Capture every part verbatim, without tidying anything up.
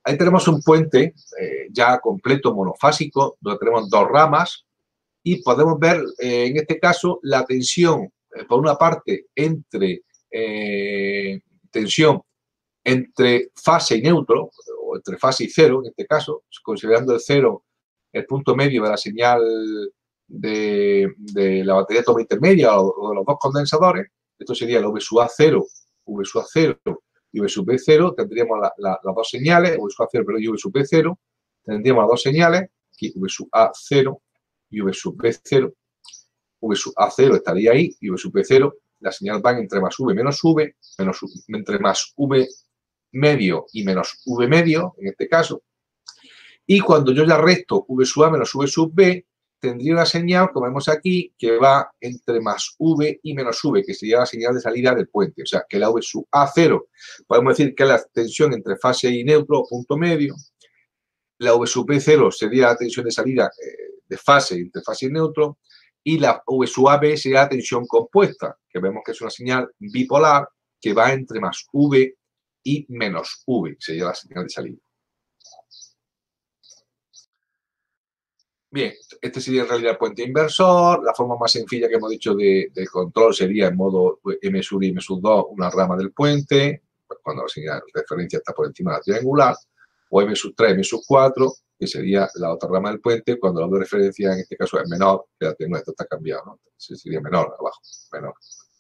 ahí tenemos un puente eh, ya completo monofásico, donde tenemos dos ramas y podemos ver eh, en este caso la tensión, eh, por una parte, entre eh, tensión entre fase y neutro, o entre fase y cero, en este caso, considerando el cero el punto medio de la señal de, de la batería toma intermedia o, o de los dos condensadores. Esto sería el V sub A cero, V sub A cero y V sub B cero. Tendríamos la, la, las dos señales, V sub A cero pero y V sub B cero. Tendríamos las dos señales, aquí V sub A cero y V sub B cero. V sub A cero estaría ahí y V sub B cero. Las señales van entre más V menos V, menos V, entre más V medio y menos V medio, en este caso. Y cuando yo ya resto V sub A menos V sub B, tendría una señal, como vemos aquí, que va entre más V y menos V, que sería la señal de salida del puente. O sea, que la V sub A cero, podemos decir que es la tensión entre fase y neutro o punto medio. La V sub B cero sería la tensión de salida eh, de fase entre fase y neutro. Y la V sub A B sería la tensión compuesta, que vemos que es una señal bipolar que va entre más V y menos V, sería la señal de salida. Bien, este sería en realidad el puente inversor. La forma más sencilla que hemos dicho de, de control sería en modo M sub y M sub dos, una rama del puente, pues cuando la señal de referencia está por encima de la triangular, o M sub tres, M sub cuatro, que sería la otra rama del puente, cuando la de referencia en este caso es menor, fíjate, no, esto está cambiado, ¿no? Entonces sería menor abajo, menor.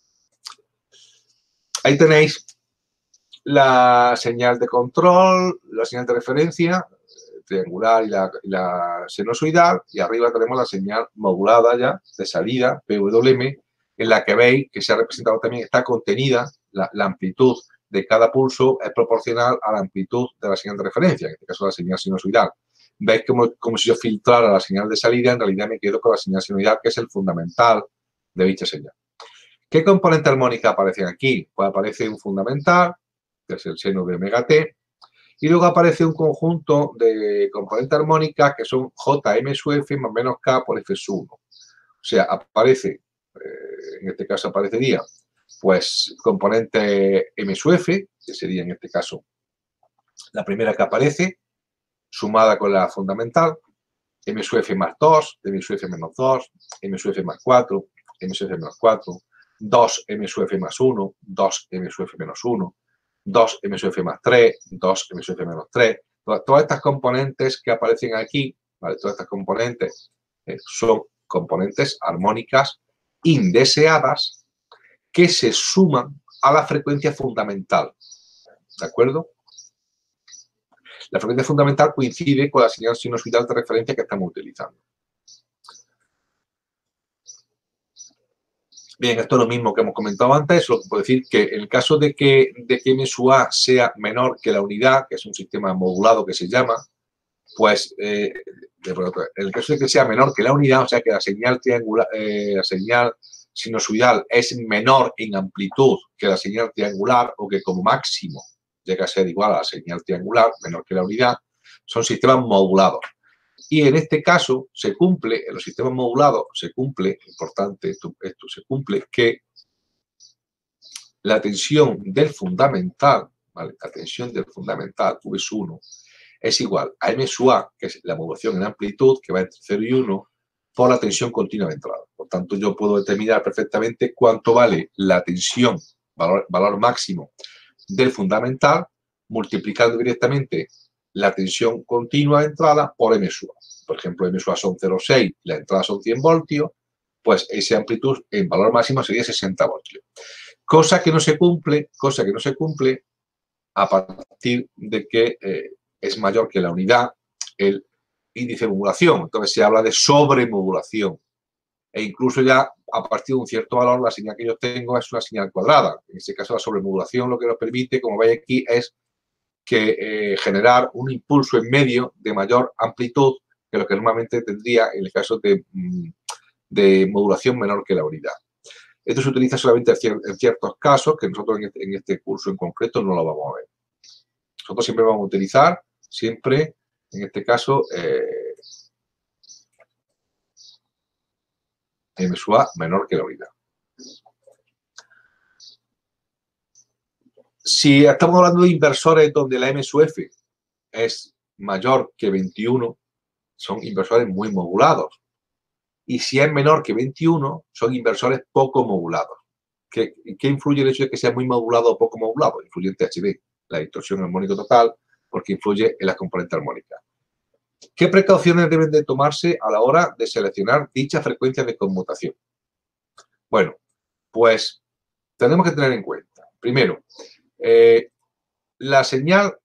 Ahí tenéis la señal de control, la señal de referencia, triangular y la, y la sinusoidal, y arriba tenemos la señal modulada ya de salida, P W M, en la que veis que se ha representado también, está contenida, la, la amplitud de cada pulso es proporcional a la amplitud de la señal de referencia, en este caso la señal sinusoidal. Veis como, como si yo filtrara la señal de salida, en realidad me quedo con la señal sinusoidal, que es el fundamental de dicha señal. ¿Qué componente armónica aparecen aquí? Pues aparece un fundamental, que es el seno de omega t, y luego aparece un conjunto de componentes armónicas que son J M sub F más menos K por F sub uno. O sea, aparece, eh, en este caso aparecería, pues, componente M sub F, que sería en este caso la primera que aparece, sumada con la fundamental, M sub F más dos, M sub F menos dos, M sub F más cuatro, M sub F menos cuatro, dos M sub F más uno, dos M sub F menos uno, dos M sub F más tres, dos M sub F menos tres. Todas, todas estas componentes que aparecen aquí, ¿vale? Todas estas componentes eh, son componentes armónicas indeseadas que se suman a la frecuencia fundamental. ¿De acuerdo? La frecuencia fundamental coincide con la señal sinusoidal de referencia que estamos utilizando. Bien, esto es lo mismo que hemos comentado antes, solo que puedo decir que en el caso de que, de que M sub A sea menor que la unidad, que es un sistema modulado que se llama, pues eh, en el caso de que sea menor que la unidad, o sea que la señal triangular, eh, la señal sinusoidal es menor en amplitud que la señal triangular, o que como máximo llega a ser igual a la señal triangular, menor que la unidad, son sistemas modulados. Y en este caso se cumple, en los sistemas modulados se cumple, importante esto, esto se cumple, que la tensión del fundamental, ¿vale? La tensión del fundamental, V sub uno, es igual a M sub A, que es la modulación en amplitud, que va entre cero y uno, por la tensión continua de entrada. Por tanto, yo puedo determinar perfectamente cuánto vale la tensión, valor, valor máximo del fundamental, multiplicando directamente la tensión continua de entrada por M sub A. Por ejemplo, M sub A son cero coma seis y la entrada son cien voltios, pues esa amplitud en valor máximo sería sesenta voltios. Cosa que no se cumple, cosa que no se cumple a partir de que eh, es mayor que la unidad el índice de modulación. Entonces se habla de sobremodulación. E incluso ya a partir de un cierto valor la señal que yo tengo es una señal cuadrada. En este caso la sobremodulación lo que nos permite, como veis aquí, es que eh, generar un impulso en medio de mayor amplitud que lo que normalmente tendría en el caso de, de modulación menor que la unidad. Esto se utiliza solamente en ciertos casos, que nosotros en este, en este curso en concreto no lo vamos a ver. Nosotros siempre vamos a utilizar, siempre, en este caso, eh, M sub A menor que la unidad. Si estamos hablando de inversores donde la M sub F es mayor que veintiuno, son inversores muy modulados. Y si es menor que veintiuno, son inversores poco modulados. ¿Qué, ¿Qué influye el hecho de que sea muy modulado o poco modulado? Influye en T H D, la distorsión armónica total, porque influye en las componentes armónicas. ¿Qué precauciones deben de tomarse a la hora de seleccionar dicha frecuencia de conmutación? Bueno, pues tenemos que tener en cuenta, primero, eh, la señal,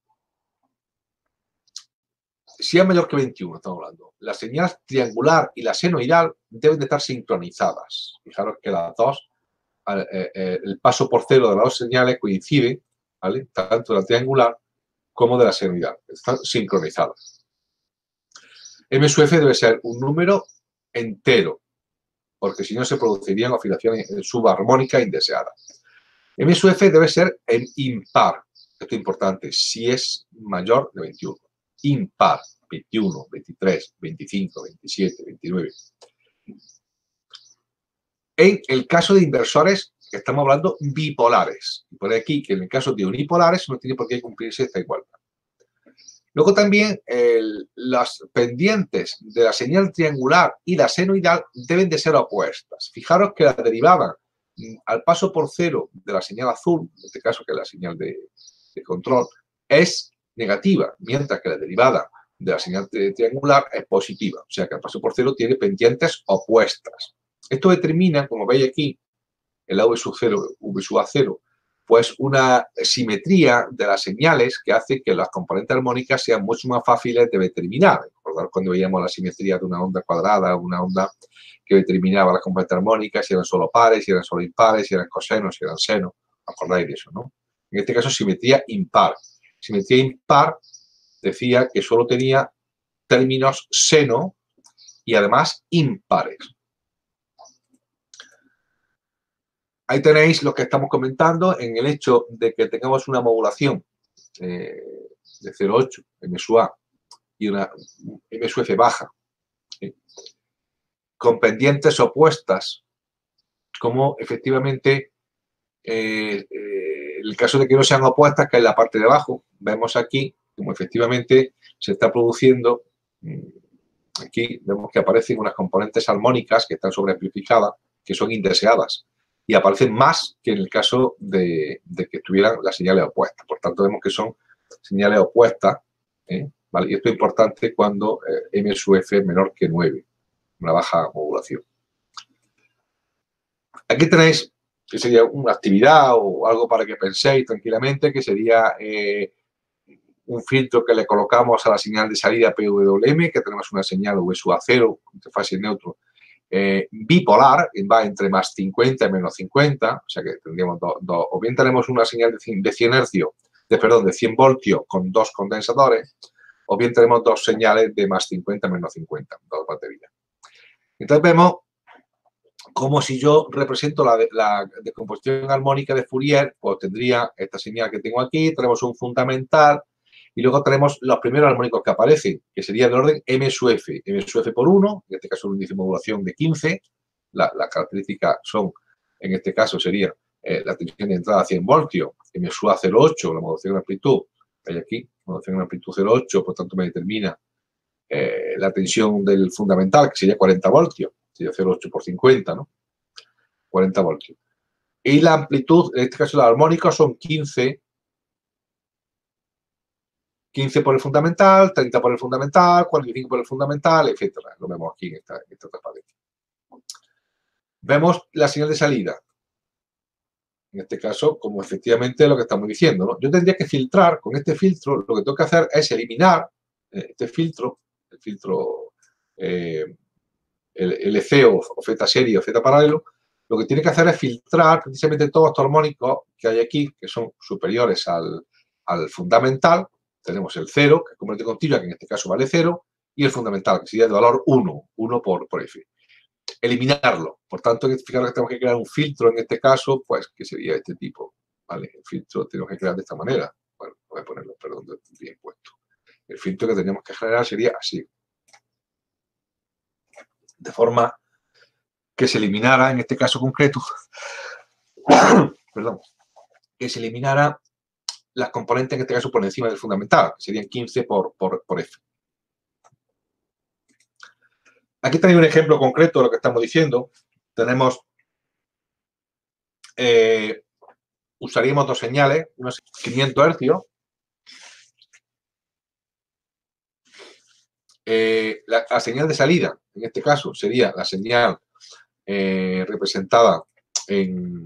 si es mayor que veintiuno, estamos hablando, la señal triangular y la senoidal deben de estar sincronizadas. Fijaros que las dos, eh, eh, el paso por cero de las dos señales coincide, ¿vale? Tanto de la triangular como de la senoidal. Están sincronizadas. M sub F debe ser un número entero, porque si no se producirían oscilaciones subarmónicas indeseadas. M sub F debe ser en impar. Esto es importante, si es mayor de veintiuno. Impar, veintiuno, veintitrés, veinticinco, veintisiete, veintinueve. En el caso de inversores, estamos hablando bipolares. Por aquí que en el caso de unipolares no tiene por qué cumplirse esta igualdad. Luego también el, las pendientes de la señal triangular y la senoidal deben de ser opuestas. Fijaros que la derivada al paso por cero de la señal azul, en este caso que es la señal de, de control, es negativa, mientras que la derivada de la señal triangular es positiva. O sea que el paso por cero tiene pendientes opuestas. Esto determina, como veis aquí, en la V sub cero, V sub A cero, pues una simetría de las señales que hace que las componentes armónicas sean mucho más fáciles de determinar. Recordad cuando veíamos la simetría de una onda cuadrada, una onda que determinaba las componentes armónicas, si eran solo pares, si eran solo impares, si eran cosenos, si eran senos. ¿Acordáis de eso, no? En este caso, simetría impar. Simetría impar decía que solo tenía términos seno y además impares. Ahí tenéis lo que estamos comentando en el hecho de que tengamos una modulación eh, de cero coma ocho M sub A y una M sub F baja, ¿sí? Con pendientes opuestas, como efectivamente eh, eh, el caso de que no sean opuestas, que es la parte de abajo, vemos aquí como efectivamente se está produciendo, aquí vemos que aparecen unas componentes armónicas que están sobreamplificadas, que son indeseadas, y aparecen más que en el caso de, de que estuvieran las señales opuestas. Por tanto, vemos que son señales opuestas, ¿eh? ¿Vale? Y esto es importante cuando eh, M sub F es menor que nueve, una baja modulación. Aquí tenéis que sería una actividad o algo para que penséis tranquilamente, que sería eh, un filtro que le colocamos a la señal de salida P W M, que tenemos una señal V sub A cero, interfaz neutro, eh, bipolar, va entre más cincuenta y menos cincuenta, o sea que tendríamos dos, do, o bien tenemos una señal de cien hercios, de, perdón, de cien voltios con dos condensadores, o bien tenemos dos señales de más cincuenta y menos cincuenta, dos baterías. Entonces vemos como si yo represento la, la descomposición armónica de Fourier, pues tendría esta señal que tengo aquí, tenemos un fundamental, y luego tenemos los primeros armónicos que aparecen, que sería del orden M sub F. M sub F por uno, en este caso un índice de modulación de quince. Las la características son, en este caso sería eh, la tensión de entrada a cien voltios, M sub A cero coma ocho, la modulación de amplitud, hay aquí, modulación de amplitud cero coma ocho, por tanto me determina eh, la tensión del fundamental, que sería cuarenta voltios, sería cero coma ocho por cincuenta, ¿no? cuarenta voltios. Y la amplitud, en este caso los armónicos, son quince, quince por el fundamental, treinta por el fundamental, cuarenta y cinco por el fundamental, etcétera. Lo vemos aquí en esta, en esta transparencia. Vemos la señal de salida. En este caso, como efectivamente lo que estamos diciendo, ¿no? Yo tendría que filtrar, con este filtro, lo que tengo que hacer es eliminar este filtro, el filtro eh, el L C o, o Z serie o Z paralelo. Lo que tiene que hacer es filtrar precisamente todos estos armónicos que hay aquí, que son superiores al, al fundamental. Tenemos el cero, que es componente continua, que en este caso vale cero, y el fundamental, que sería de valor uno, uno por, por F. Eliminarlo. Por tanto, fijaros que tenemos que crear un filtro en este caso, pues, que sería este tipo. ¿Vale? El filtro tenemos que crear de esta manera. Bueno, voy a ponerlo, perdón, bien puesto. El filtro que tenemos que generar sería así. De forma que se eliminara, en este caso concreto, perdón, que se eliminara las componentes, en este caso, por encima del fundamental, que serían quince por, por, por F. Aquí tenéis un ejemplo concreto de lo que estamos diciendo. Tenemos, eh, usaríamos dos señales, unos quinientos hercios. Eh, la, la señal de salida, en este caso, sería la señal eh, representada en,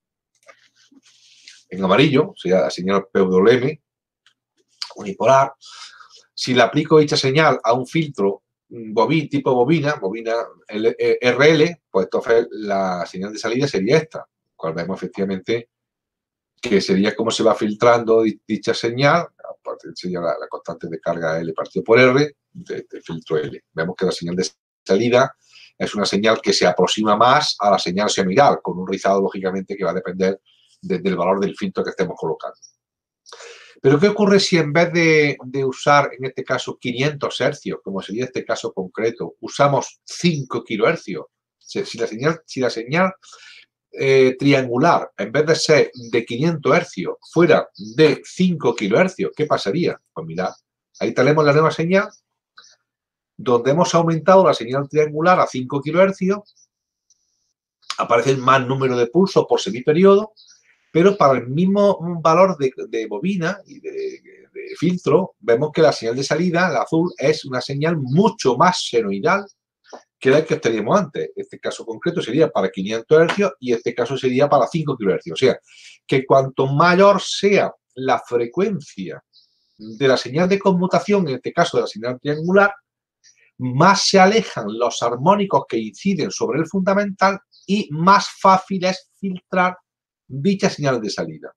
en amarillo, sería la señal P W M unipolar. Si le aplico dicha señal a un filtro bobina, tipo bobina, bobina R L, pues entonces la señal de salida sería esta, cual vemos efectivamente que sería cómo se va filtrando dicha señal, sería la, la constante de carga L partido por R de, de filtro L. Vemos que la señal de salida es una señal que se aproxima más a la señal semiral, con un rizado, lógicamente, que va a depender de, del valor del filtro que estemos colocando. Pero, ¿qué ocurre si en vez de, de usar, en este caso, quinientos hercios, como sería este caso concreto, usamos cinco kilohercios? Si, si la señal, si la señal eh, triangular, en vez de ser de quinientos hercios, fuera de cinco kilohercios, ¿qué pasaría? Pues mirad, ahí tenemos la nueva señal, donde hemos aumentado la señal triangular a cinco kilohercios, aparece el más número de pulsos por semiperiodo, pero para el mismo valor de, de bobina y de, de filtro, vemos que la señal de salida, la azul, es una señal mucho más senoidal que la que teníamos antes. Este caso concreto sería para quinientos hercios y este caso sería para cinco kilohercios. O sea, que cuanto mayor sea la frecuencia de la señal de conmutación, en este caso de la señal triangular, más se alejan los armónicos que inciden sobre el fundamental y más fácil es filtrar dicha señal de salida.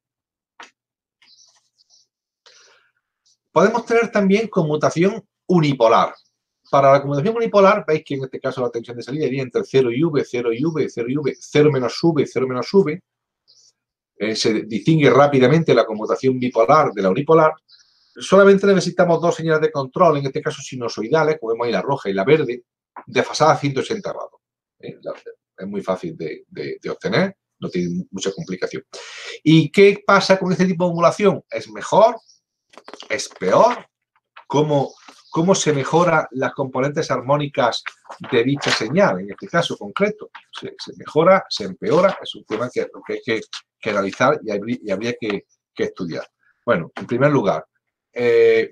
Podemos tener también conmutación unipolar. Para la conmutación unipolar, veis que en este caso la tensión de salida iría entre cero y V, cero y V, cero y V, cero menos V, cero menos V. Eh, se distingue rápidamente la conmutación bipolar de la unipolar. Solamente necesitamos dos señales de control, en este caso sinusoidales, como vemos ahí la roja y la verde, desfasada a ciento ochenta grados. ¿Eh? Es muy fácil de, de, de obtener, no tiene mucha complicación. ¿Y qué pasa con este tipo de modulación? ¿Es mejor? ¿Es peor? ¿Cómo, cómo se mejoran las componentes armónicas de dicha señal, en este caso concreto? ¿Se, se mejora? ¿Se empeora? Es un tema que, que hay que, que analizar y habría, y habría que, que estudiar. Bueno, en primer lugar, eh,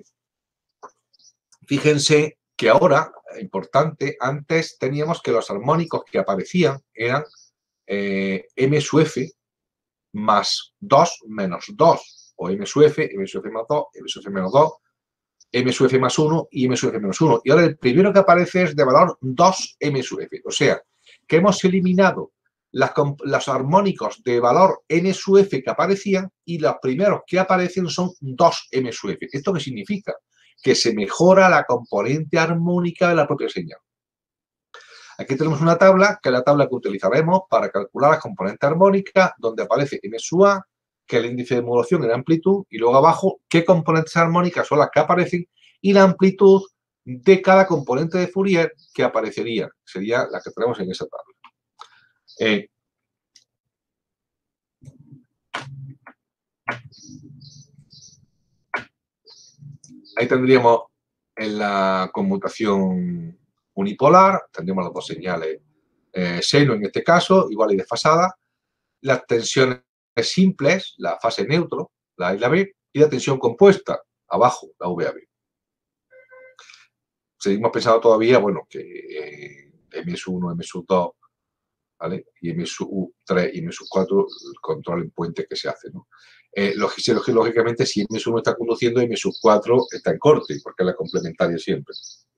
fíjense que ahora, importante, antes teníamos que los armónicos que aparecían eran eh, M sub F más dos menos dos, o M sub F, M sub F más dos, M sub F menos dos, M sub F más uno y M sub F menos uno. Y ahora el primero que aparece es de valor dos M sub F. O sea, que hemos eliminado las, los armónicos de valor N sub F que aparecían y los primeros que aparecen son dos M sub F. ¿Esto qué significa? Que se mejora la componente armónica de la propia señal. Aquí tenemos una tabla, que es la tabla que utilizaremos para calcular las componentes armónicas, donde aparece M sub A, que es el índice de modulación en amplitud, y luego abajo qué componentes armónicas son las que aparecen y la amplitud de cada componente de Fourier que aparecería. Sería la que tenemos en esa tabla. Eh, ahí tendríamos en la conmutación unipolar, tendríamos las dos señales eh, seno en este caso, igual y desfasada, las tensiones simples, la fase neutro, la A y la B, y la tensión compuesta, abajo, la V A B. Seguimos pensando todavía, bueno, que eh, M sub uno, M sub dos, ¿vale? Y M sub tres y M sub cuatro, el control en puente que se hace, ¿no? Eh, lógicamente, si M sub uno está conduciendo, M sub cuatro está en corte, porque es la complementaria siempre.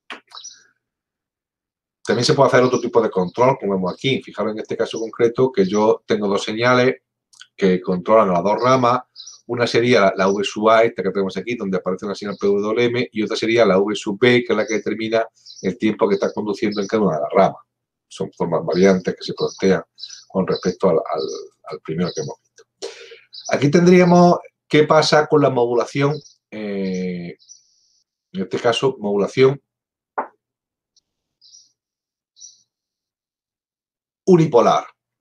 También se puede hacer otro tipo de control, como vemos aquí. Fijaros en este caso concreto que yo tengo dos señales que controlan las dos ramas. Una sería la V sub A, esta que tenemos aquí, donde aparece una señal P W M, y otra sería la V sub B, que es la que determina el tiempo que está conduciendo en cada una de las ramas. Son formas variantes que se plantean con respecto al, al, al primero que hemos visto. Aquí tendríamos qué pasa con la modulación, eh, en este caso, modulación unipolar.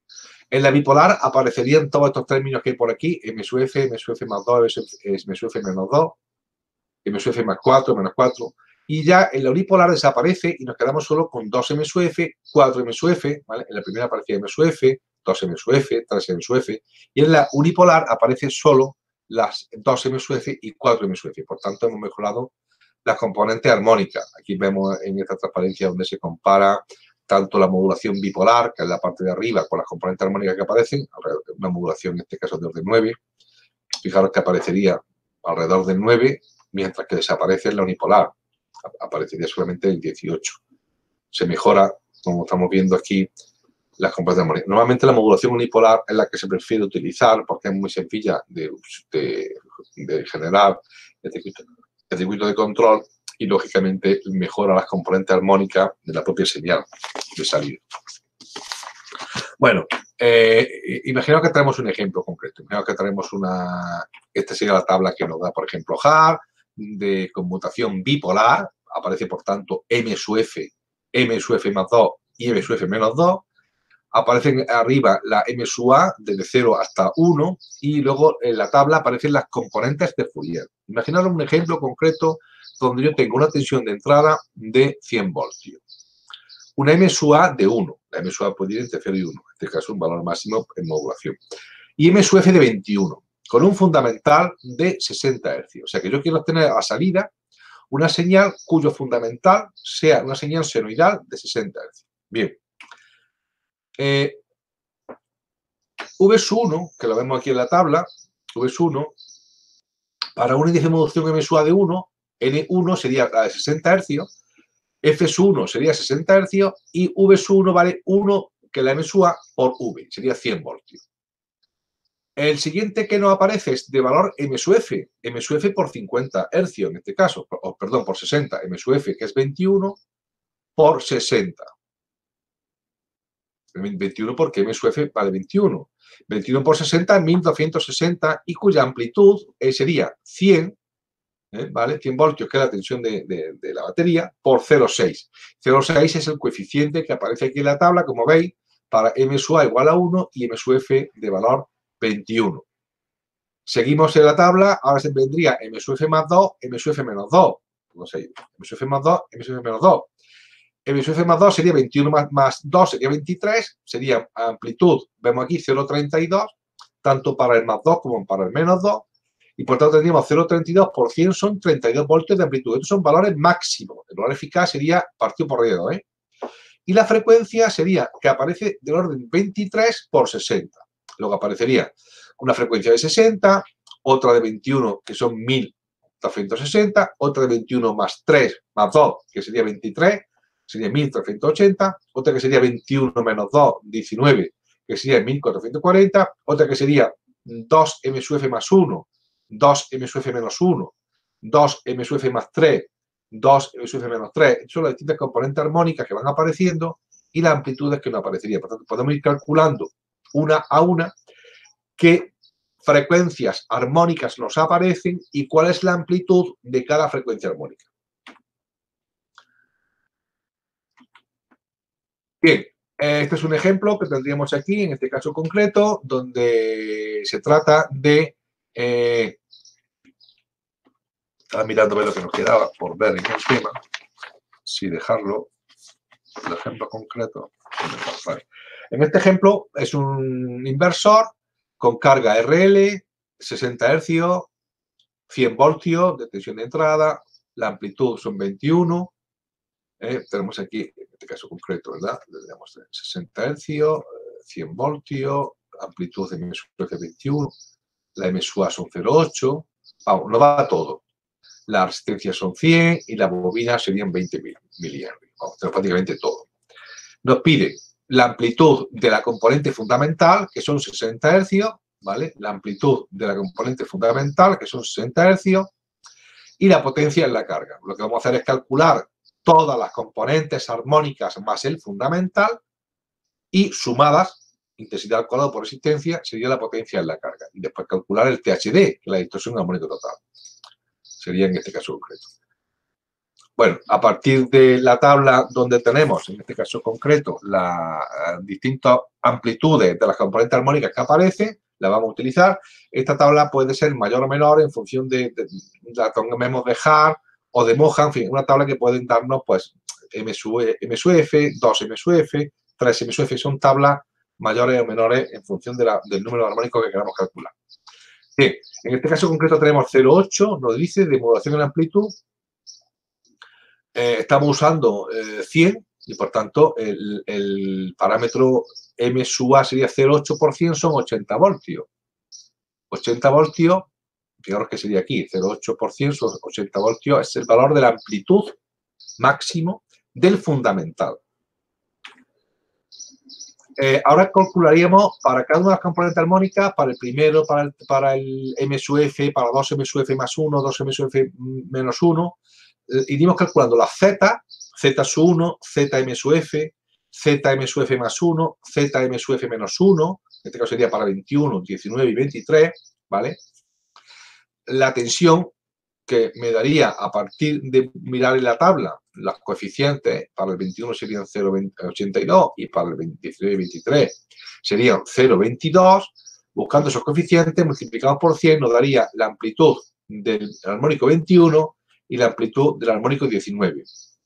En la bipolar aparecerían todos estos términos que hay por aquí, M sub F, M sub F más dos, M sub F menos dos, M sub F más cuatro, menos cuatro, y ya en la unipolar desaparece y nos quedamos solo con dos M sub F, cuatro M sub F, ¿vale? En la primera aparecía M sub F, dos M sub F, tres M sub F, y en la unipolar aparecen solo las dos M sub F y cuatro M sub F. Por tanto, hemos mejorado las componentes armónicas. Aquí vemos en esta transparencia donde se compara tanto la modulación bipolar, que es la parte de arriba, con las componentes armónicas que aparecen, una modulación en este caso de orden nueve. Fijaros que aparecería alrededor del nueve, mientras que desaparece en la unipolar. Aparecería solamente el dieciocho. Se mejora, como estamos viendo aquí, las componentes armónicas. Normalmente la modulación unipolar es la que se prefiere utilizar porque es muy sencilla de, de, de generar el circuito, el circuito de control y, lógicamente, mejora las componentes armónicas de la propia señal de salida. Bueno, eh, imaginaos que tenemos un ejemplo concreto. Imaginaos que tenemos una... Esta sería la tabla que nos da, por ejemplo, H A R de conmutación bipolar. Aparece, por tanto, M sub F, M sub F más dos y M sub F menos dos. Aparecen arriba la M sub A desde cero hasta uno y luego en la tabla aparecen las componentes de Fourier. Imaginaros un ejemplo concreto donde yo tengo una tensión de entrada de cien voltios. Una M sub A de uno. La M sub A puede ir entre cero y uno. En este caso, un valor máximo en modulación. Y M sub F de veintiuno, con un fundamental de sesenta hercios. O sea que yo quiero obtener a salida una señal cuyo fundamental sea una señal senoidal de sesenta hercios. Bien. Eh, V sub uno, que lo vemos aquí en la tabla, V sub uno, para un índice de modulación M sub A de uno, N uno sería la de sesenta hercios, F sub uno sería sesenta hercios y V sub uno vale uno, que es la M sub A, por V, sería cien voltios. El siguiente que nos aparece es de valor M sub F, M sub F por cincuenta hercios en este caso, o, perdón, por sesenta, M sub F que es veintiuno por sesenta. veintiuno porque M sub F vale veintiuno. veintiuno por sesenta, mil doscientos sesenta, y cuya amplitud eh, sería cien, eh, ¿vale? cien voltios, que es la tensión de, de, de la batería, por cero coma seis. cero coma seis es el coeficiente que aparece aquí en la tabla, como veis, para M sub A igual a uno y M sub F de valor veintiuno. Seguimos en la tabla, ahora se vendría M sub F más dos, M sub F menos dos. No sé, M sub F más dos, M sub F menos dos. M sub F más dos sería veintiuno más, más dos, sería veintitrés, sería amplitud, vemos aquí cero coma treinta y dos, tanto para el más dos como para el menos dos, y por tanto tendríamos cero coma treinta y dos por cien son treinta y dos voltios de amplitud. Estos son valores máximos. El valor eficaz sería partido por dedo, ¿eh? Y la frecuencia sería que aparece del orden veintitrés por sesenta. Luego aparecería una frecuencia de sesenta, otra de veintiuno, que son mil doscientos sesenta, otra de veintiuno más tres más dos, que sería veintitrés, sería mil trescientos ochenta, otra que sería veintiuno menos dos, diecinueve, que sería mil cuatrocientos cuarenta, otra que sería dos M sub F más uno, dos M sub F menos uno, dos M sub F más tres, dos M sub F menos tres. Son las distintas componentes armónicas que van apareciendo y las amplitudes que no aparecerían. Por tanto, podemos ir calculando una a una qué frecuencias armónicas nos aparecen y cuál es la amplitud de cada frecuencia armónica. Bien, este es un ejemplo que tendríamos aquí, en este caso concreto, donde se trata de... Eh, estaba mirando a ver lo que nos quedaba por ver en el tema, si dejarlo, el ejemplo concreto. En este ejemplo es un inversor con carga R L, sesenta hercios, cien voltios de tensión de entrada, la amplitud son veintiuno, eh, tenemos aquí, en este caso concreto, ¿verdad? Tenemos sesenta hercios, cien voltios, amplitud de M sub F veintiuno, la M sub A son cero coma ocho, vamos, no va todo. Las resistencias son cien y la bobina serían veinte miliamperes. Vamos, tenemos prácticamente todo. Nos pide la amplitud de la componente fundamental, que son sesenta hercios, ¿vale? La amplitud de la componente fundamental, que son sesenta hercios, y la potencia en la carga. Lo que vamos a hacer es calcular todas las componentes armónicas más el fundamental y sumadas, intensidad al cuadrado por resistencia, sería la potencia en la carga. Y después calcular el T H D, que es la distorsión armónica total. Sería en este caso concreto. Bueno, a partir de la tabla donde tenemos, en este caso concreto, las distintas amplitudes de las componentes armónicas que aparecen, la vamos a utilizar. Esta tabla puede ser mayor o menor en función de, de, de la tomemos de Haar o de Mohan, en fin, una tabla que pueden darnos, pues, M sub F, dos M sub F, tres M sub F, son tablas mayores o menores en función de la, del número armónico que queramos calcular. Bien, en este caso concreto tenemos cero coma ocho, nos dice de modulación en amplitud. Eh, estamos usando eh, cien y, por tanto, el, el parámetro M sub A sería cero coma ocho por cien, son ochenta voltios. ochenta voltios, fijaros que sería aquí, cero coma ocho por cien son ochenta voltios, es el valor de la amplitud máximo del fundamental. Eh, ahora calcularíamos para cada una de las componentes armónicas, para el primero, para el, para el M sub F, para dos M sub F más uno, dos M sub F menos uno, eh, iríamos calculando las Z, Z sub uno, Z M sub F, Z M sub F más uno, Z M sub F menos uno, en este caso sería para veintiuno, diecinueve y veintitrés, ¿vale? La tensión que me daría a partir de mirar en la tabla los coeficientes, para el veintiuno serían cero coma ochenta y dos y para el diecinueve y veintitrés serían cero coma veintidós. Buscando esos coeficientes multiplicados por cien nos daría la amplitud del armónico veintiuno y la amplitud del armónico diecinueve.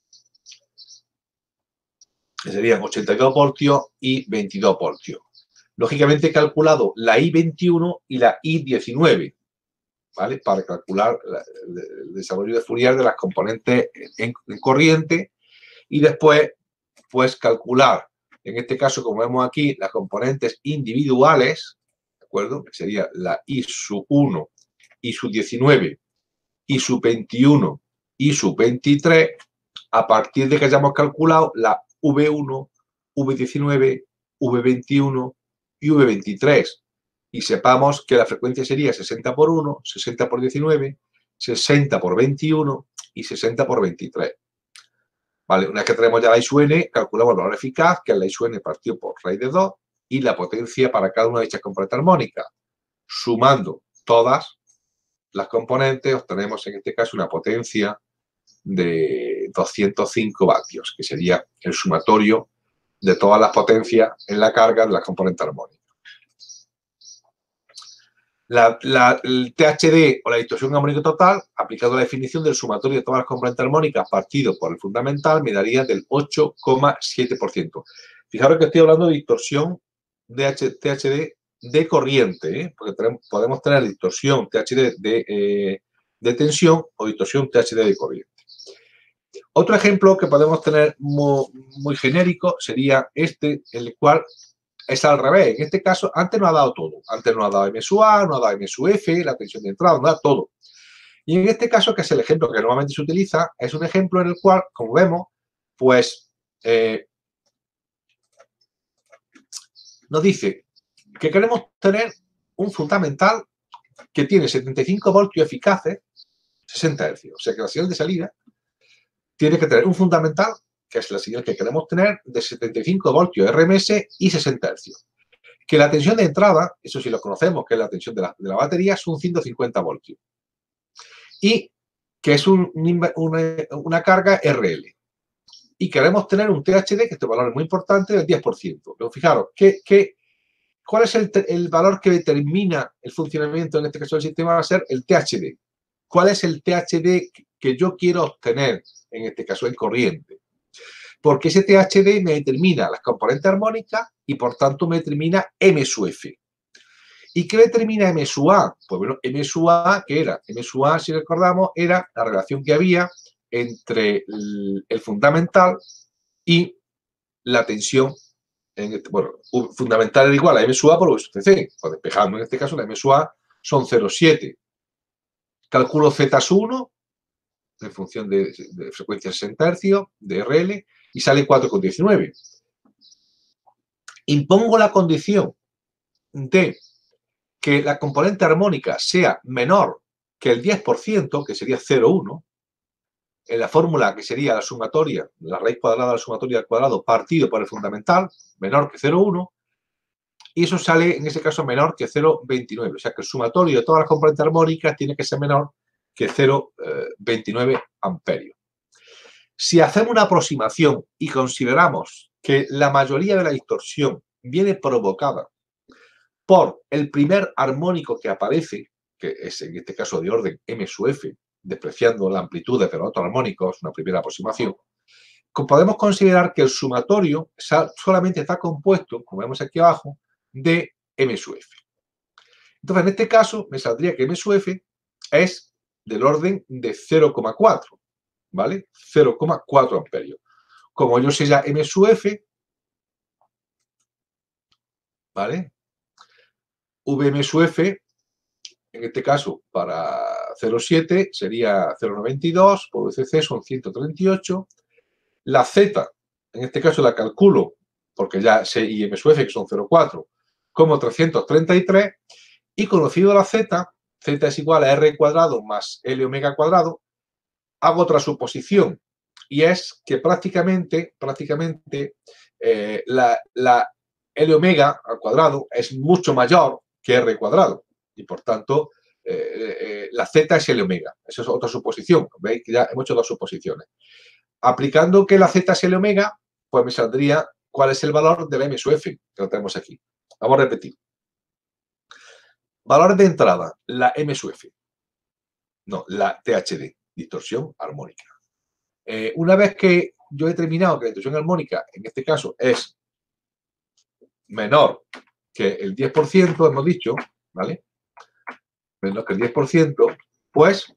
Que serían ochenta y dos voltios y veintidós voltios. Lógicamente he calculado la I veintiuno y la I diecinueve. ¿Vale? Para calcular el desarrollo de Fourier de las componentes en, en corriente y después, pues, calcular, en este caso, como vemos aquí, las componentes individuales, ¿de acuerdo? Que sería la I sub uno, I sub diecinueve, I sub veintiuno, I sub veintitrés, a partir de que hayamos calculado la V uno, V diecinueve, V veintiuno y V veintitrés. Y sepamos que la frecuencia sería sesenta por uno, sesenta por diecinueve, sesenta por veintiuno y sesenta por veintitrés. Vale, una vez que tenemos ya la I sub n, calculamos el valor eficaz, que es la I sub n partido por raíz de dos, y la potencia para cada una de dichas componentes armónicas. Sumando todas las componentes, obtenemos en este caso una potencia de doscientos cinco vatios, que sería el sumatorio de todas las potencias en la carga de las componentes armónicas. La, la, el T H D o la distorsión armónica total, aplicado a la definición del sumatorio de todas las componentes armónicas partido por el fundamental, me daría del ocho coma siete por ciento. Fijaros que estoy hablando de distorsión de T H D de corriente, ¿eh? Porque tenemos, podemos tener distorsión T H D de, eh, de tensión o distorsión T H D de corriente. Otro ejemplo que podemos tener muy, muy genérico sería este, en el cual es al revés. En este caso, antes nos ha dado todo. Antes nos ha dado M sub A, nos ha dado M sub F, la tensión de entrada, nos ha dado todo. Y en este caso, que es el ejemplo que normalmente se utiliza, es un ejemplo en el cual, como vemos, pues eh, nos dice que queremos tener un fundamental que tiene setenta y cinco voltios eficaces, sesenta hercios. O sea que la señal de salida tiene que tener un fundamental, que es la señal que queremos tener, de setenta y cinco voltios R M S y sesenta hercios. Que la tensión de entrada, eso sí lo conocemos, que es la tensión de la, de la batería, son ciento cincuenta voltios. Y que es un, una, una carga R L. Y queremos tener un T H D, que este valor es muy importante, del diez por ciento. Pero fijaros, ¿qué, qué, ¿cuál es el, el valor que determina el funcionamiento, en este caso del sistema? Va a ser el T H D. ¿Cuál es el T H D que yo quiero obtener, en este caso en corriente? Porque ese T H D me determina las componentes armónicas y, por tanto, me determina M sub F. ¿Y qué determina M sub A? Pues bueno, M sub A, ¿qué era? M sub A, si recordamos, era la relación que había entre el, el fundamental y la tensión. En este, bueno, fundamental era igual a M sub A por V sub C. Pues despejando en este caso, la M sub A son cero coma siete. Calculo Z sub uno en función de, de frecuencia sesenta hercios, de R L, y sale cuatro coma diecinueve. Impongo la condición de que la componente armónica sea menor que el diez por ciento, que sería cero coma uno, en la fórmula que sería la sumatoria, la raíz cuadrada de la sumatoria al cuadrado partido por el fundamental, menor que cero coma uno, y eso sale en ese caso menor que cero coma veintinueve. O sea que el sumatorio de todas las componentes armónicas tiene que ser menor que cero coma veintinueve amperios. Si hacemos una aproximación y consideramos que la mayoría de la distorsión viene provocada por el primer armónico que aparece, que es en este caso de orden M sub F, despreciando la amplitud de los otros armónicos, una primera aproximación, podemos considerar que el sumatorio solamente está compuesto, como vemos aquí abajo, de M sub F. Entonces, en este caso, me saldría que M sub F es del orden de cero coma cuatro, ¿vale? cero coma cuatro amperios. Como yo sé ya M sub F, ¿vale? Vm sub F, en este caso, para cero coma siete sería cero coma noventa y dos, por V C C son ciento treinta y ocho. La Z, en este caso la calculo, porque ya sé I M sub F, que son cero coma cuatro, como trescientos treinta y tres. Y conocido la Z, Z es igual a R cuadrado más L omega cuadrado, hago otra suposición. Y es que prácticamente, prácticamente eh, la, la L omega al cuadrado es mucho mayor que R cuadrado. Y por tanto, eh, eh, la Z es L omega. Esa es otra suposición. Veis que ya hemos hecho dos suposiciones. Aplicando que la Z es L omega, pues me saldría cuál es el valor de la M sub F, que lo tenemos aquí. Vamos a repetir. Valor de entrada, la M sub F. No, la T H D, distorsión armónica. Eh, una vez que yo he determinado que la distorsión armónica, en este caso, es menor que el diez por ciento, hemos dicho, ¿vale? Menor que el diez por ciento, pues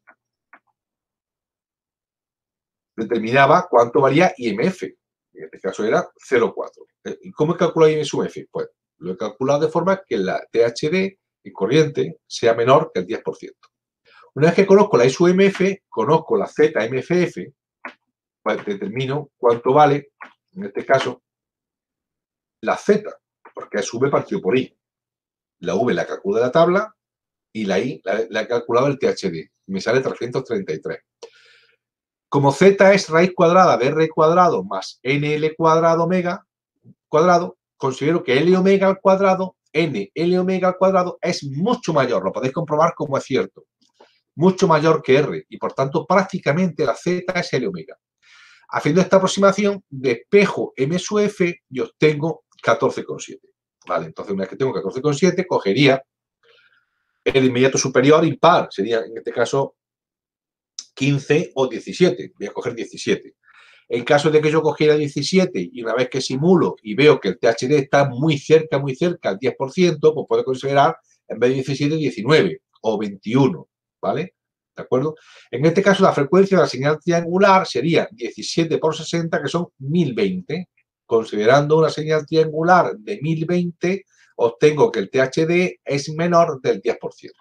determinaba cuánto valía I M F. En este caso era cero coma cuatro. ¿Y cómo he calculado I M sub F? Pues lo he calculado de forma que la T H D en corriente sea menor que el diez por ciento. Una vez que conozco la I sub M F, conozco la Z M F F, pues determino cuánto vale, en este caso, la Z, porque es V partido por I. La V la calculo de la tabla y la I la, la he calculado el T H D. Me sale trescientos treinta y tres. Como Z es raíz cuadrada de R cuadrado más N L cuadrado omega cuadrado, considero que L omega al cuadrado, N L omega al cuadrado es mucho mayor. Lo podéis comprobar como es cierto. Mucho mayor que R. Y por tanto, prácticamente la Z es L omega. Haciendo esta aproximación, despejo M sub F y obtengo catorce coma siete. Vale, entonces una vez que tengo catorce coma siete, cogería el inmediato superior impar. Sería, en este caso, quince o diecisiete. Voy a coger diecisiete. En caso de que yo cogiera diecisiete y una vez que simulo y veo que el T H D está muy cerca, muy cerca al diez por ciento, pues puedo considerar en vez de diecisiete, diecinueve o veintiuno. ¿Vale? ¿De acuerdo? En este caso, la frecuencia de la señal triangular sería diecisiete por sesenta, que son mil veinte. Considerando una señal triangular de mil veinte, obtengo que el T H D es menor del diez por ciento.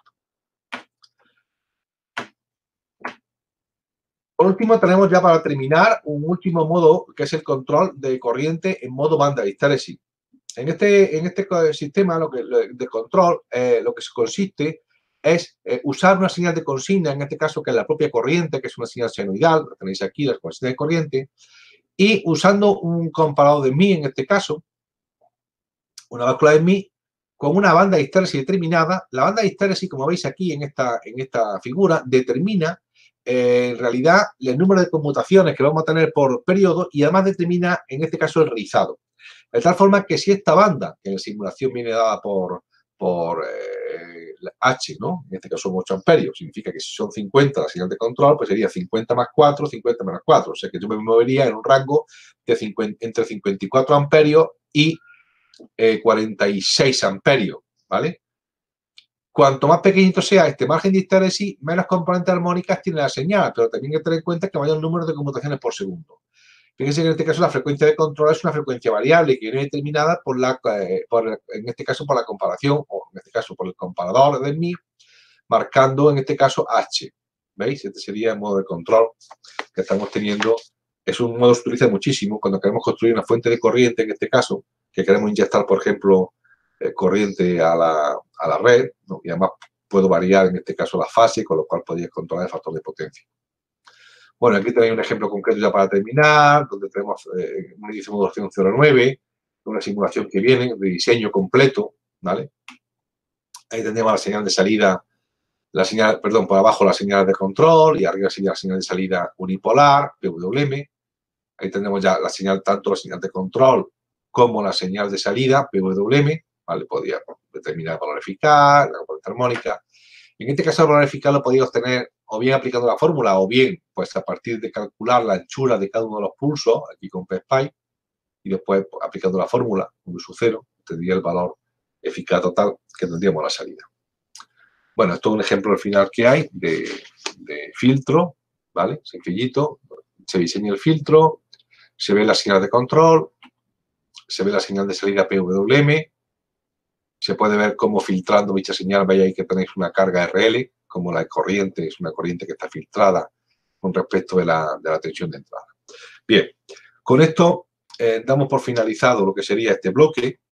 Por último, tenemos ya para terminar un último modo, que es el control de corriente en modo banda de histéresis. En este, en este sistema lo que, de control, eh, lo que consiste es eh, usar una señal de consigna, en este caso que es la propia corriente, que es una señal senoidal, lo tenéis aquí, las consignas de corriente, y usando un comparador de Mi, en este caso, una báscula de Mi, con una banda de histéresis determinada. La banda de histéresis, como veis aquí en esta, en esta figura, determina eh, en realidad el número de conmutaciones que vamos a tener por periodo y además determina, en este caso, el rizado. De tal forma que si esta banda, que en la simulación viene dada por, por eh, H, ¿no? En este caso son ocho amperios, significa que si son cincuenta la señal de control, pues sería cincuenta más cuatro, cincuenta menos cuatro. O sea que yo me movería en un rango de cincuenta, entre cincuenta y cuatro amperios y eh, cuarenta y seis amperios, ¿vale? Cuanto más pequeñito sea este margen de histéresis, menos componentes armónicas tiene la señal, pero también hay que tener en cuenta que mayor número de conmutaciones por segundo. Fíjense que en este caso la frecuencia de control es una frecuencia variable que viene determinada por la, eh, por, en este caso por la comparación, o en este caso por el comparador de Mi, marcando en este caso H. ¿Veis? Este sería el modo de control que estamos teniendo. Es un modo que se utiliza muchísimo cuando queremos construir una fuente de corriente, en este caso, que queremos inyectar, por ejemplo, eh, corriente a la, a la red, ¿no? Y además puedo variar, en este caso, la fase, con lo cual podría controlar el factor de potencia. Bueno, aquí tenéis un ejemplo concreto ya para terminar, donde tenemos eh, un índice de modulación cero coma nueve, una simulación que viene de diseño completo, ¿vale? Ahí tendríamos la señal de salida, la señal, perdón, por abajo la señal de control y arriba sería la señal de salida unipolar, P W M. Ahí tenemos ya la señal, tanto la señal de control como la señal de salida, P W M, ¿vale? Podía determinar el valor eficaz, la componente armónica. En este caso, el valor eficaz lo podía obtener o bien aplicando la fórmula o bien pues a partir de calcular la anchura de cada uno de los pulsos, aquí con PSPI, y después pues, aplicando la fórmula, un su cero, tendría el valor eficaz total que tendríamos a la salida. Bueno, esto es un ejemplo al final que hay de, de filtro, ¿vale? Sencillito, se diseña el filtro, se ve la señal de control, se ve la señal de salida P W M, se puede ver cómo filtrando dicha señal, veis ahí que tenéis una carga R L, como la corriente, es una corriente que está filtrada con respecto de la, de la tensión de entrada. Bien, con esto eh, damos por finalizado lo que sería este bloque.